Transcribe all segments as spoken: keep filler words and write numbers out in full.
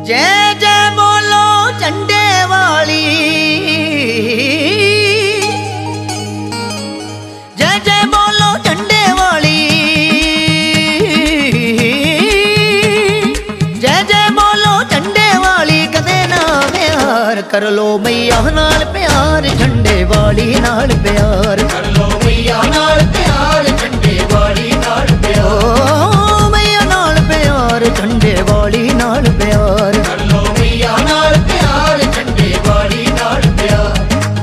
जय जय बोलो झंडे वाली, जय जय बोलो झंडे वाली, जय जय बोलो झंडे वाली। कदे ना प्यार कर लो मैया नाल प्यार, झंडे वाली नाल प्यार कर लो मैया नाल प्यार, झंडे वाली नाल प्यार। ओ मैया नाल प्यार, झंडे वाली नाल प्यार कर लो मैया नाल प्यार, झंडे वाली नाल प्यार।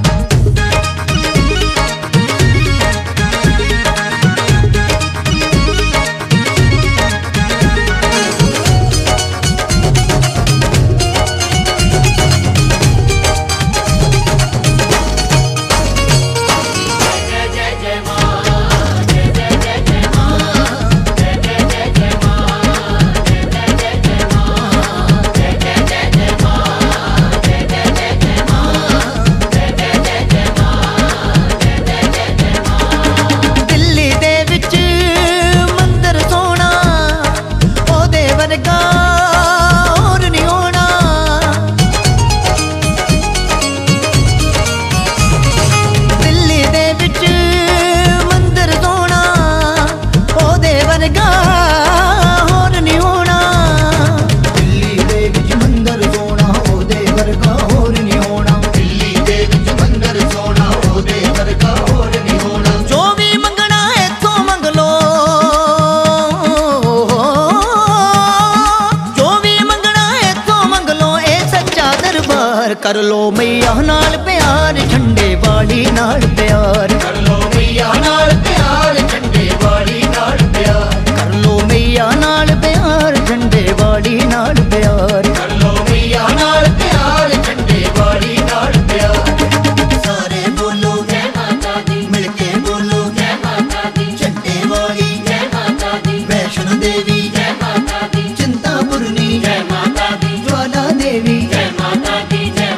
कर लो मैया नाल प्यार, झंडे वाली नाल प्यार कर लो मैया नाल प्यार, झंडे वाली नाल प्यार कर लो मैया नाल प्यार, झंडे वाली नाल प्यार कर लो मैया नाल प्यार, झंडे वाली नाल प्यार। सारे बोलो जय माता दी, मिलके बोलो जय माता दी, झंडे वाली जय माता दी, वैष्णो देवी जय माता दी, चिंतापुरनी जय माता दी, ज्वाला देवी जय माता दी।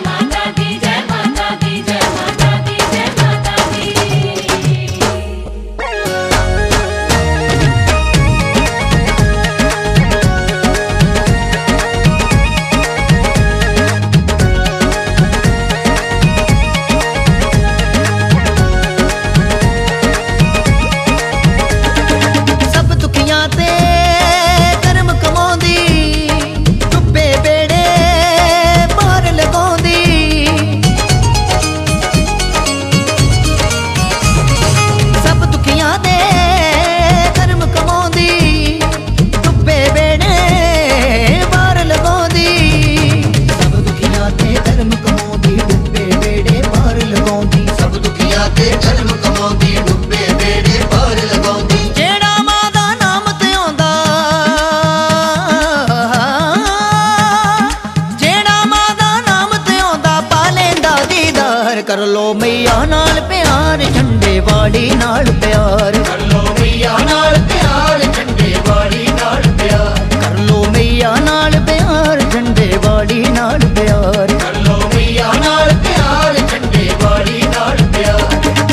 कर लो मैया नाल प्यार, झंडे वाली नाल प्यार कर लो मैया नाल प्यार, झंडे वाली नाल प्यार कर लो मैया नाल प्यार, झंडे वाली नाल प्यार कर लो मैया नाल प्यार, झंडे वाली नाल प्यार।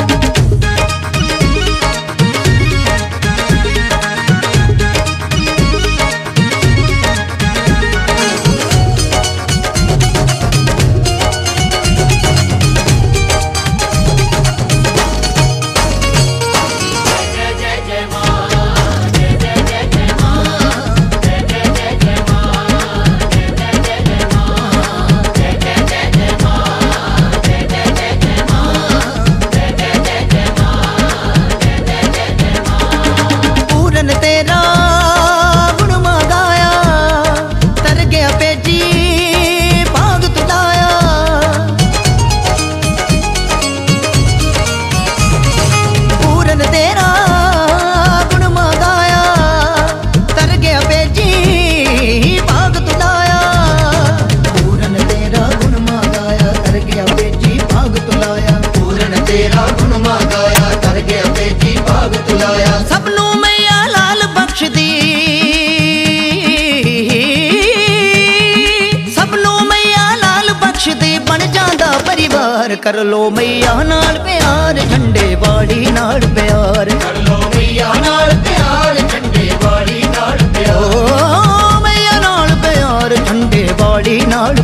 कर लो मैया नाल प्यार, झंडे वाली नाल प्यार कर लो मैया नाल प्यार, झंडे वाली नाल प्यार। ओ मैया नाल प्यार, झंडे झंडे वाली नाल